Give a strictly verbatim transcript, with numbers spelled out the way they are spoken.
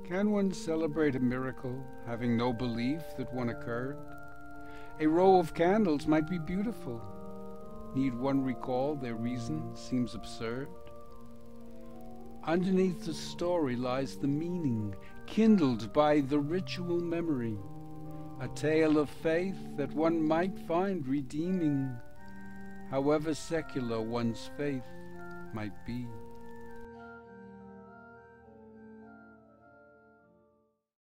Can one celebrate a miracle, having no belief that one occurred? A row of candles might be beautiful. Need one recall their reason seems absurd? Underneath the story lies the meaning, kindled by the ritual memory, a tale of faith that one might find redeeming, however secular one's faith might be.